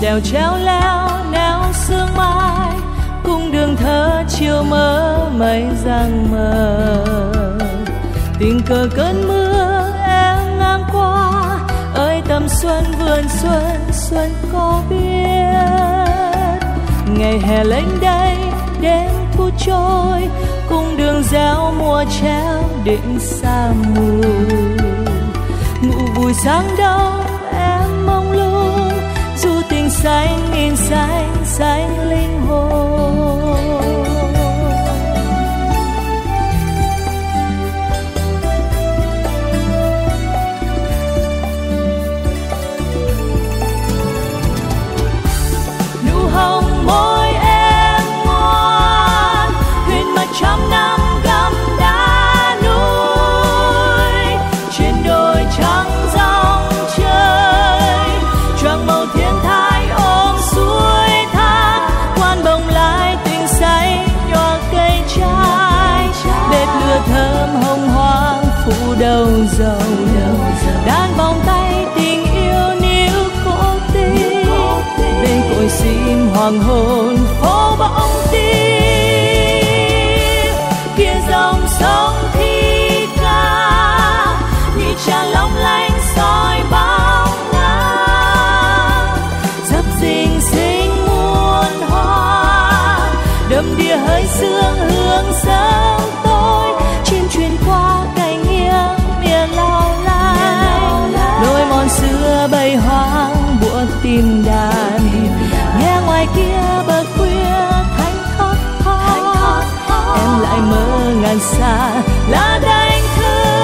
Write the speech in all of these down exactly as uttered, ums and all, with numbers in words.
đèo treo leo neo sương mai, cung đường thơ chiều mơ mây giăng mờ. Tình cờ cơn mưa em ngang qua, ơi tầm xuân vườn xuân xuân có biết. Ngày hè lênh đênh đêm thu trôi, cung đường reo mùa treo định xa mù. Ngủ vùi sáng đông em mông lung, dù tình xanh nghìn xanh xanh linh hồn. Nụ hồng môi em ngoan, huyền mà trăm năm găm đá núi. Trên đồi trắng dòng trời, choàng màu thiên thai ôm suối thác. Quan bồng lai tình say nhòa cây trái, bếp lửa thơm hồng hoang phủ đầu dòng. Đan vòng tay tình yêu níu cố tình, bên cội sim hoàng hôn phố bóng tim. Kia dòng sông thi ca, như tràn long lanh soi bóng ngang. Dập dình sinh muôn hoa, đầm đìa hơi sương hương sớm tối. Chim truyền qua cành nghiêng miền lao lai, đôi mòn xưa bay hoang buộc tìm đàn. Nghe ngoài kia bờ khuya thanh thót thót, em lại mơ ngàn xa lá đánh thức.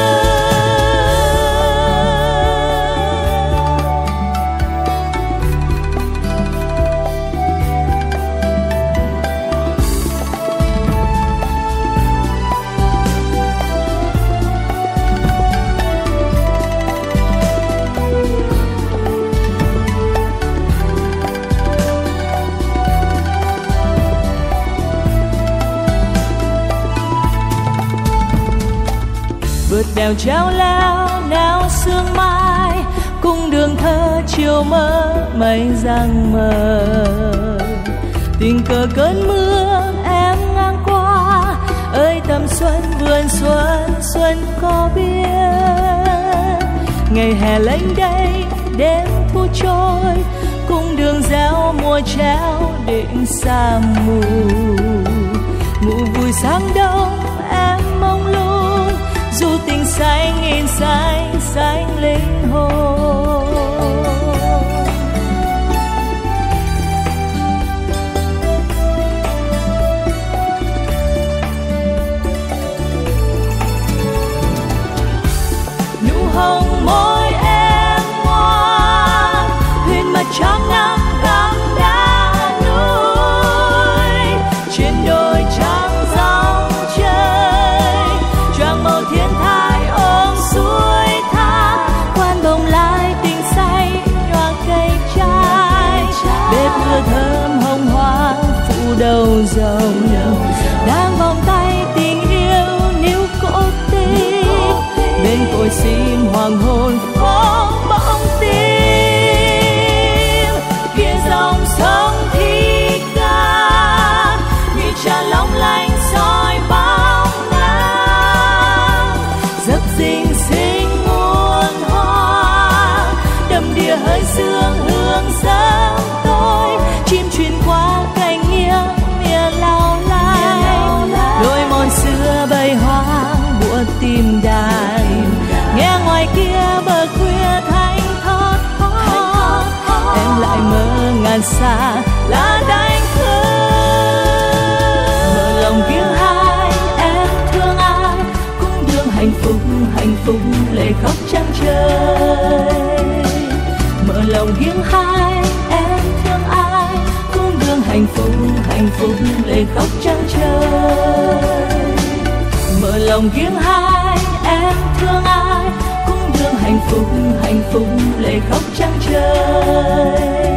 Vượt đèo treo leo neo sương mai, cung đường thơ chiều mơ mây giăng mờ. Tình cờ cơn mưa em ngang qua, ơi tầm xuân vườn xuân xuân có biết. Ngày hè lênh đênh đêm thu trôi, cung đường reo mùa treo định xa mù. Ngủ vùi sáng đông em mông lung, dù tình xanh nghìn xanh xanh linh hồn. Nụ hồng môi em ngoan, huyền mà trăm năm găm đá núi. Trên đồi trắng dòng trời, choàng màu thiên thai ôm suối thác. Quan bồng lai tình say nhòa cây trái, bếp lửa thơm hồng hoang phủ đầu dòng. Đang vòng tay tình yêu níu cố tình, bên cội sim hoàng hôn phố bóng tim. Kia dòng sông thi ca, như tràn long lanh soi bóng ngang. Dập dình sinh muôn hoa, đầm đìa hơi sương hương sớm tối. Chim truyền qua cành nghiêng miền lao lai, đôi mòn xưa bay hoang buộc tìm đàn. Nghe ngoài kia bờ khuya thanh thót thót, em lại mơ ngàn xa lá đánh thức. Mở lòng kiêng hai em thương ai, cung đường hạnh phúc hạnh phúc lệ khóc trăng trời. Mở lòng kiêng hai em thương ai, cung đường hạnh phúc hạnh phúc lệ khóc trăng trời. Mở lòng kiêng hai em thương ai, cung đường hạnh phúc hạnh phúc lệ khóc trăng trời.